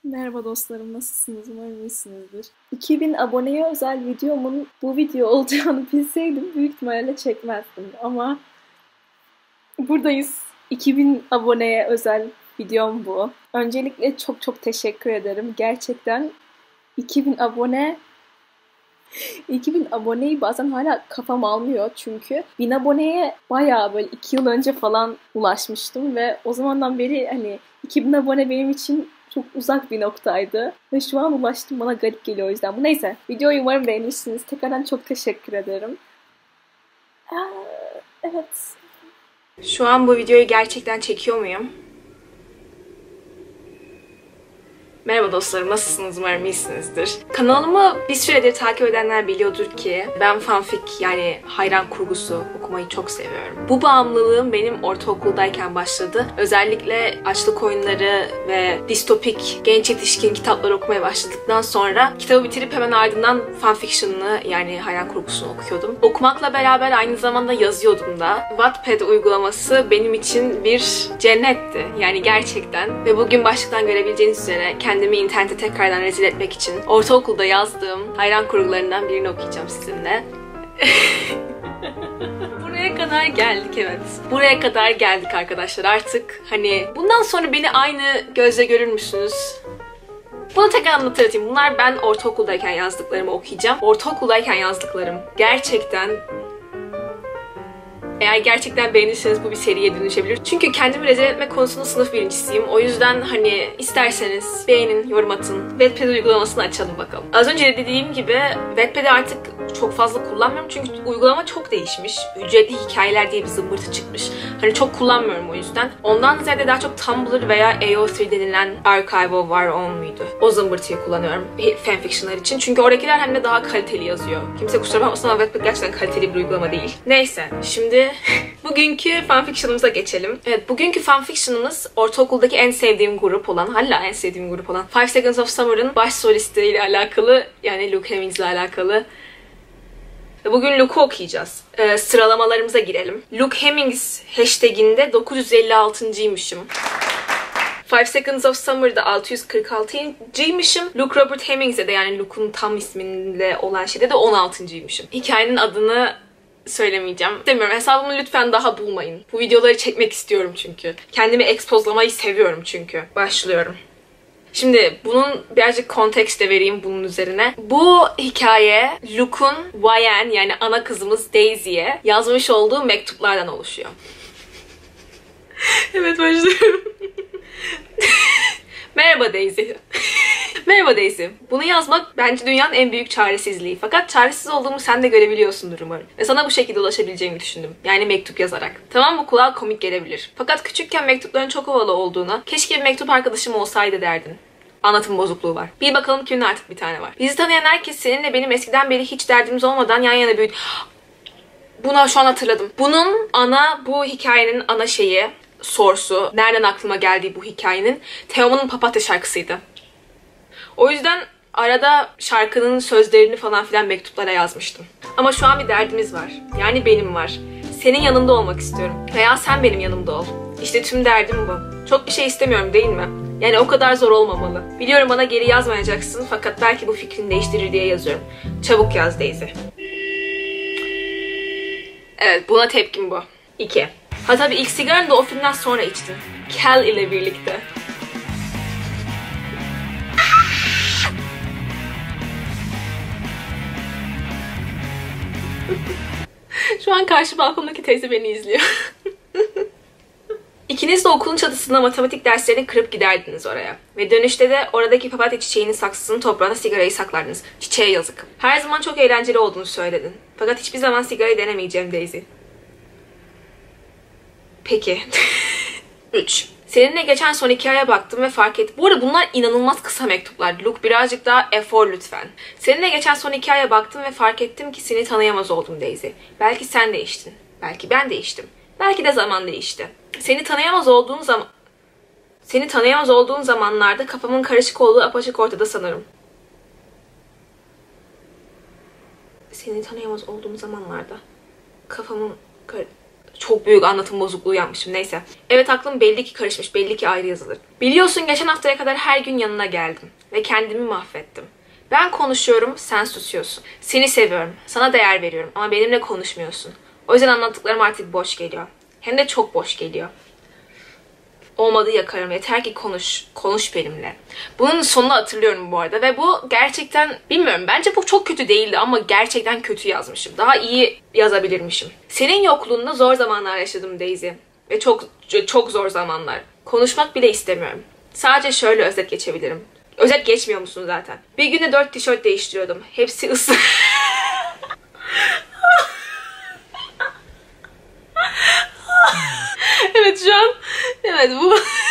Merhaba dostlarım, nasılsınız? Umarım iyisinizdir. 2000 aboneye özel videomun bu video olacağını bilseydim büyük ihtimalle çekmezdim. Ama buradayız. 2000 aboneye özel videom bu. Öncelikle çok çok teşekkür ederim. Gerçekten 2000 abone 2000 aboneyi bazen hala kafam almıyor çünkü 1000 aboneye bayağı böyle 2 yıl önce falan ulaşmıştım ve o zamandan beri hani 2000 abone benim için çok uzak bir noktaydı ve şu an ulaştım, bana garip geliyor o yüzden. Bu neyse, videoyu umarım beğenirsiniz. Tekrardan çok teşekkür ederim. Evet. Şu an bu videoyu gerçekten çekiyor muyum? Merhaba dostlarım, nasılsınız? Umarım iyisinizdir. Kanalımı bir süredir takip edenler biliyordur ki ben fanfic yani hayran kurgusu okumayı çok seviyorum. Bu bağımlılığım benim ortaokuldayken başladı. Özellikle açlık oyunları ve distopik genç yetişkin kitapları okumaya başladıktan sonra kitabı bitirip hemen ardından fanfiction'ını yani hayran kurgusunu okuyordum. Okumakla beraber aynı zamanda yazıyordum da. Wattpad uygulaması benim için bir cennetti. Yani gerçekten. Ve bugün başlıktan görebileceğiniz üzere kendimi internete tekrardan rezil etmek için ortaokulda yazdığım hayran kurgularından birini okuyacağım sizinle. Buraya kadar geldik, evet. Buraya kadar geldik arkadaşlar. Artık hani bundan sonra beni aynı gözle görür müsünüz? Bunu tekrar anlatayım. Bunlar ben ortaokuldayken yazdıklarımı okuyacağım. Ortaokuldayken yazdıklarım. Gerçekten eğer gerçekten beğenirseniz bu bir seriye dönüşebilir. Çünkü kendimi rezil etme konusunda sınıf birincisiyim. O yüzden hani isterseniz beğenin, yorum atın. Wattpad uygulamasını açalım bakalım. Az önce de dediğim gibi Wattpad'i artık çok fazla kullanmıyorum. Çünkü uygulama çok değişmiş. Ücretli hikayeler diye bir zımbırtı çıkmış. Hani çok kullanmıyorum o yüzden. Ondan ziyade daha çok Tumblr veya AO3 denilen Archive of Our Own muydu? O zımbırtıyı kullanıyorum fanfictionlar için. Çünkü oradakiler hem de daha kaliteli yazıyor. Kimse kusura bakmasın ama Wattpad gerçekten kaliteli bir uygulama değil. Neyse, şimdi bugünkü fanfiction'ımıza geçelim. Evet, bugünkü fanfiction'ımız ortaokuldaki en sevdiğim grup olan, hala en sevdiğim grup olan Five Seconds of Summer'ın baş solistiyle alakalı, yani Luke Hemmings ile alakalı. Bugün Luke'u okuyacağız. Sıralamalarımıza girelim. Luke Hemmings hashtaginde 956'ıymışım. Five Seconds of Summer'da 646'ymışım. Luke Robert Hemmings'e de, yani Luke'un tam isminde olan şeyde de 16'ymışım. Hikayenin adını söylemeyeceğim. Demiyorum. Hesabımı lütfen daha bulmayın. Bu videoları çekmek istiyorum çünkü. Kendimi expozlamayı seviyorum çünkü. Başlıyorum. Şimdi bunun birazcık kontekst de vereyim bunun üzerine. Bu hikaye Luke'un YN yani ana kızımız Daisy'ye yazmış olduğu mektuplardan oluşuyor. Evet, başlıyorum. Merhaba Daisy. Merhaba Daisy. Bunu yazmak bence dünyanın en büyük çaresizliği. Fakat çaresiz olduğumu sen de görebiliyorsundur umarım. Ve sana bu şekilde ulaşabileceğimi düşündüm. Yani mektup yazarak. Tamam, bu kulağa komik gelebilir. Fakat küçükken mektupların çok havalı olduğuna, keşke bir mektup arkadaşım olsaydı derdin. Anlatım bozukluğu var. Bir bakalım kimin artık bir tane var. Bizi tanıyan herkes seninle benim eskiden beri hiç derdimiz olmadan yan yana büyüdü. Buna şu an hatırladım. Bu hikayenin ana şeyi, source'u, nereden aklıma geldiği bu hikayenin Teoman'ın Papatya şarkısıydı. O yüzden arada şarkının sözlerini falan filan mektuplara yazmıştım. Ama şu an bir derdimiz var. Yani benim var. Senin yanında olmak istiyorum. Veya sen benim yanımda ol. İşte tüm derdim bu. Çok bir şey istemiyorum, değil mi? Yani o kadar zor olmamalı. Biliyorum bana geri yazmayacaksın fakat belki bu fikrini değiştirir diye yazıyorum. Çabuk yaz Daisy. Evet, buna tepkim bu. 2. Ha tabii ilk sigaranı da o filmden sonra içtin. Kel ile birlikte. Şu an karşı balkondaki teyze beni izliyor. İkiniz de okulun çatısında matematik derslerini kırıp giderdiniz oraya. Ve dönüşte de oradaki papatya çiçeğinin saksısının toprağına sigarayı saklardınız. Çiçeğe yazık. Her zaman çok eğlenceli olduğunu söyledin. Fakat hiçbir zaman sigarayı denemeyeceğim Daisy. Peki. 3. Seninle geçen son hikayeye baktım ve fark ettim. Bu arada bunlar inanılmaz kısa mektuplar. Luke, birazcık daha efor lütfen. Seninle geçen son hikayeye baktım ve fark ettim ki seni tanıyamaz oldum Daisy. Belki sen değiştin. Belki ben değiştim. Belki de zaman değişti. Seni tanıyamaz olduğun zamanlarda kafamın karışık olduğu apaçık ortada sanırım. Seni tanıyamaz olduğum zamanlarda kafamın Çok büyük anlatım bozukluğu yapmışım. Neyse. Evet, aklım belli ki karışmış. Belli ki ayrı yazılır. Biliyorsun geçen haftaya kadar her gün yanına geldim. Ve kendimi mahvettim. Ben konuşuyorum, sen susuyorsun. Seni seviyorum, sana değer veriyorum ama benimle konuşmuyorsun. O yüzden anlattıklarım artık boş geliyor. Hem de çok boş geliyor. Olmadı yakarım. Yeter ki konuş. Konuş benimle. Bunun sonunu hatırlıyorum bu arada. Ve bu gerçekten bilmiyorum. Bence bu çok kötü değildi ama gerçekten kötü yazmışım. Daha iyi yazabilirmişim. Senin yokluğunda zor zamanlar yaşadım Daisy. Ve çok zor zamanlar. Konuşmak bile istemiyorum. Sadece şöyle özet geçebilirim. Özet geçmiyor musun zaten? Bir günde 4 tişört değiştiriyordum. Hepsi ıslak. Evet şu an. Evet bu.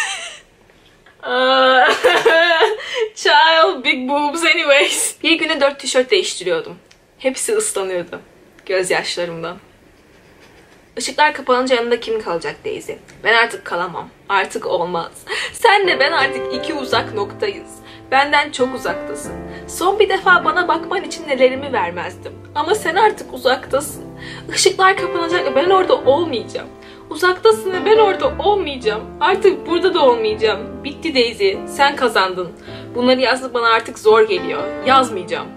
Child big boobs anyways. Bir günde 4 tişört değiştiriyordum. Hepsi ıslanıyordu. Gözyaşlarımdan. Işıklar kapanınca yanında kim kalacak Daisy? Ben artık kalamam. Artık olmaz. Senle ben artık iki uzak noktayız. Benden çok uzaktasın. Son bir defa bana bakman için nelerimi vermezdim. Ama sen artık uzaktasın. Işıklar kapanacak ve ben orada olmayacağım. Uzaktasın ve ben orada olmayacağım. Artık burada da olmayacağım. Bitti Daisy. Sen kazandın. Bunları yazmak bana artık zor geliyor. Yazmayacağım.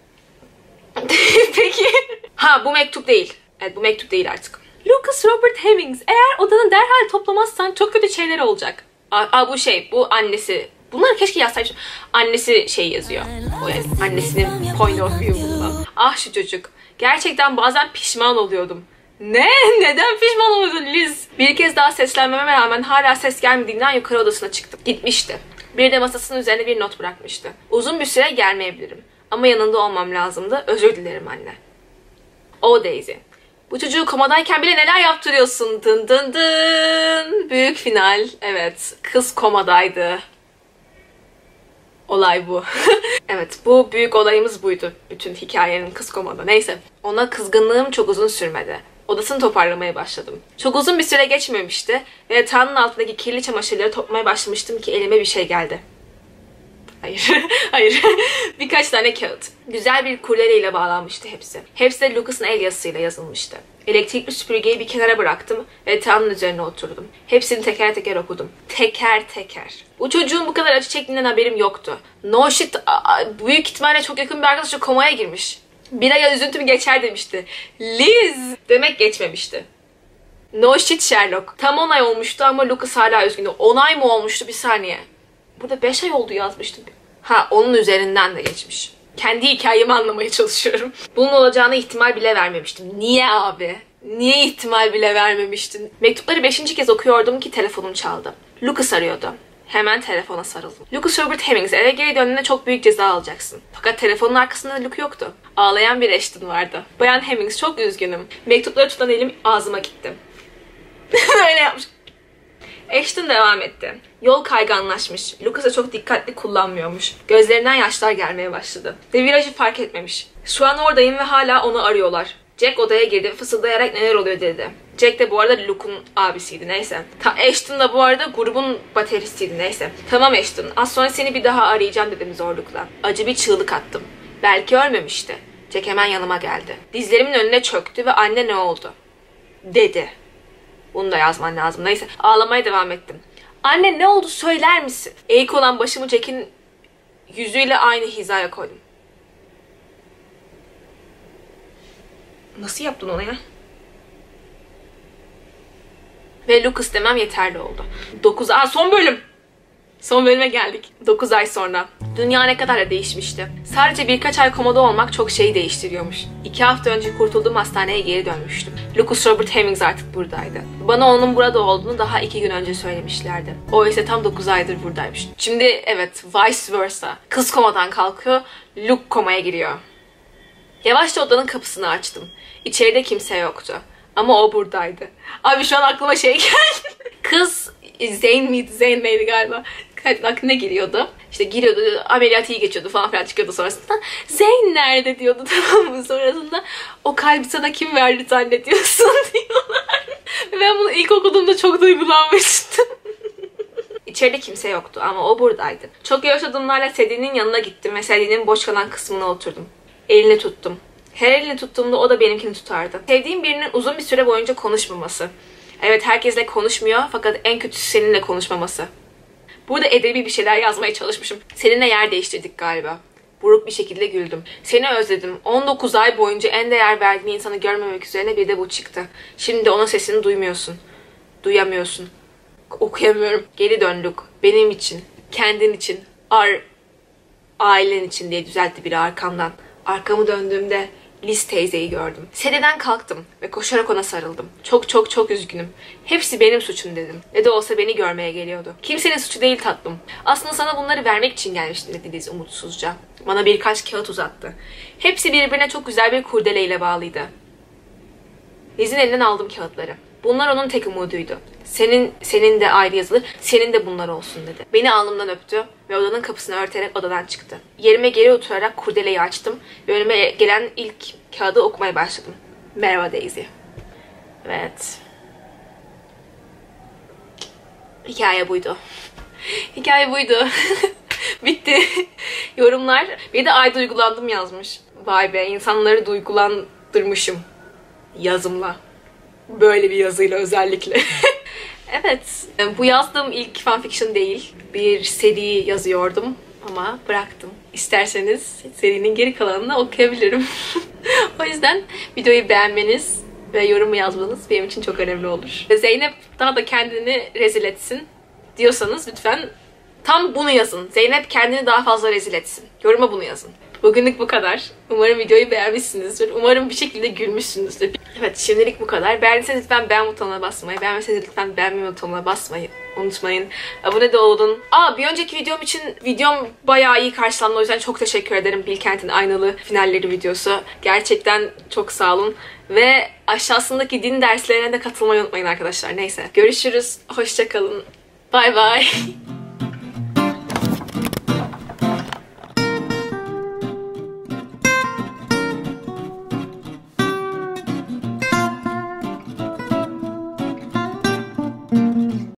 Peki. Ha, bu mektup değil. Evet, bu mektup değil artık. Lucas Robert Hemmings, eğer odanı derhal toplamazsan çok kötü şeyler olacak. Bu bu annesi. Bunları keşke yazsaymışım. Annesi yazıyor. O yani annesinin point of view bundan. Ah şu çocuk. Gerçekten bazen pişman oluyordum. Ne? Neden pişman oluyordun Liz? Bir kez daha seslenmeme rağmen hala ses gelmediğinden yukarı odasına çıktım. Gitmişti. Bir de masasının üzerine bir not bırakmıştı. Uzun bir süre gelmeyebilirim. Ama yanında olmam lazımdı. Özür dilerim anne. O Daisy. Bu çocuğu komadayken bile neler yaptırıyorsun? Dın dın dın. Büyük final. Evet. Kız komadaydı. Olay bu. Evet, bu büyük olayımız buydu. Bütün hikayenin kız komada. Neyse. Ona kızgınlığım çok uzun sürmedi. Odasını toparlamaya başladım. Çok uzun bir süre geçmemişti ve yatağının altındaki kirli çamaşırları toplamaya başlamıştım ki elime bir şey geldi. Hayır. Hayır. Birkaç tane kağıt. Güzel bir kurdeleyle bağlanmıştı hepsi. Hepsi de Lucas'ın el yazısıyla yazılmıştı. Elektrikli süpürgeyi bir kenara bıraktım ve yatağının üzerine oturdum. Hepsini teker teker okudum. Teker teker. Bu çocuğun bu kadar acı çektiğinden haberim yoktu. No shit, büyük ihtimalle çok yakın bir arkadaşı komaya girmiş. Bir aya üzüntüm geçer demişti. Liz demek geçmemişti. No shit Sherlock. Tam 10 ay olmuştu ama Lucas hala üzgündü. 10 ay mı olmuştu, bir saniye. Burada 5 ay oldu yazmıştım. Ha, onun üzerinden de geçmiş. Kendi hikayemi anlamaya çalışıyorum. Bunun olacağına ihtimal bile vermemiştim. Niye abi? Niye ihtimal bile vermemiştin? Mektupları 5. kez okuyordum ki telefonum çaldı. Lucas arıyordu. Hemen telefona sarıldım. Lucas Robert Hemmings, eve geri döndüğünde çok büyük ceza alacaksın. Fakat telefonun arkasında Luke yoktu. Ağlayan bir Ashton vardı. Bayan Hemmings, çok üzgünüm. Mektupları tutan elim ağzıma gitti. Öyle yapmış. Ashton devam etti. Yol kayganlaşmış. Lucas'a çok dikkatli kullanmıyormuş. Gözlerinden yaşlar gelmeye başladı. Ve virajı fark etmemiş. Şu an oradayım ve hala onu arıyorlar. Jack odaya girdi ve fısıldayarak neler oluyor dedi. Jack de bu arada Luke'un abisiydi, neyse. Ashton da bu arada grubun bateristiydi, neyse. Tamam Ashton, az sonra seni bir daha arayacağım dedim zorlukla. Acı bir çığlık attım. Belki ölmemişti. Jack hemen yanıma geldi. Dizlerimin önüne çöktü ve anne ne oldu? Dedi. Bunu da yazman lazım, neyse. Ağlamaya devam ettim. Anne ne oldu söyler misin? Eğik olan başımı Jack'in yüzüyle aynı hizaya koydum. Nasıl yaptın onu ya? Ve Lucas demem yeterli oldu. Son bölüm. Son bölüme geldik. 9 ay sonra. Dünya ne kadar da değişmişti. Sadece birkaç ay komada olmak çok şeyi değiştiriyormuş. 2 hafta önce kurtulduğum hastaneye geri dönmüştüm. Lucas Robert Hemmings artık buradaydı. Bana onun burada olduğunu daha 2 gün önce söylemişlerdi. O ise tam 9 aydır buradaymış. Şimdi evet, vice versa. Kız komadan kalkıyor, Luke komaya giriyor. Yavaşça odanın kapısını açtım. İçeride kimse yoktu. Ama o buradaydı. Abi şu an aklıma şey geldi. Kız Zeyn miydi? Zeyn neydi galiba? Aklına giriyordu. İşte giriyordu, ameliyatı iyi geçiyordu falan filan, çıkıyordu sonrasında. Zeyn nerede diyordu, tamam mı? Sonrasında o kalbi sana kim verdi zannediyorsun diyorlar. Ve ben bunu ilk okuduğumda çok duygulanmıştım. İçeride kimse yoktu ama o buradaydı. Çok yavaş adımlarla Sedye'nin yanına gittim ve Sedye'nin boş kalan kısmına oturdum. Elini tuttum. Her elini tuttuğumda o da benimkini tutardı. Sevdiğim birinin uzun bir süre boyunca konuşmaması. Evet, herkesle konuşmuyor fakat en kötüsü seninle konuşmaması. Burada edebi bir şeyler yazmaya çalışmışım. Seninle yer değiştirdik galiba. Buruk bir şekilde güldüm. Seni özledim. 19 ay boyunca en değer verdiğin insanı görmemek üzerine bir de bu çıktı. Şimdi onun sesini duymuyorsun. Duyamıyorsun. Okuyamıyorum. Geri döndük. Benim için. Kendin için. Ailen için diye düzeltti biri arkamdan. Arkamı döndüğümde Liz teyzeyi gördüm. Sededen kalktım ve koşarak ona sarıldım. Çok çok çok üzgünüm. Hepsi benim suçum dedim. Ne de olsa beni görmeye geliyordu. Kimsenin suçu değil tatlım. Aslında sana bunları vermek için gelmiştim dedi Liz umutsuzca. Bana birkaç kağıt uzattı. Hepsi birbirine çok güzel bir kurdeleyle bağlıydı. Liz'in elinden aldım kağıtları. Bunlar onun tek umuduydu. Senin de ayrı yazılır, senin de bunlar olsun dedi. Beni alnımdan öptü ve odanın kapısını örterek odadan çıktı. Yerime geri oturarak kurdeleyi açtım ve önüme gelen ilk kağıdı okumaya başladım. Merhaba Daisy. Evet. Hikaye buydu. Hikaye buydu. Bitti. Yorumlar. Bir de ay duygulandım yazmış. Vay be, insanları duygulandırmışım. Yazımla. Böyle bir yazıyla özellikle. Evet, bu yazdığım ilk fanfiction değil. Bir seri yazıyordum ama bıraktım. İsterseniz serinin geri kalanını okuyabilirim. O yüzden videoyu beğenmeniz ve yorum yazmanız benim için çok önemli olur. Zeynep daha da kendini rezil etsin diyorsanız lütfen tam bunu yazın. Zeynep kendini daha fazla rezil etsin. Yoruma bunu yazın. Bugünlük bu kadar. Umarım videoyu beğenmişsinizdir. Umarım bir şekilde gülmüşsünüzdür. Evet, şimdilik bu kadar. Beğendiyseniz lütfen beğen butonuna basmayı, beğenmediyseniz lütfen beğenme butonuna basmayı unutmayın. Abone de olun. Bir önceki videom bayağı iyi karşılandı. O yüzden çok teşekkür ederim. Bilkent'in aynalı finalleri videosu. Gerçekten çok sağ olun. Ve aşağısındaki din derslerine de katılmayı unutmayın arkadaşlar. Neyse. Görüşürüz. Hoşça kalın. Bay bay.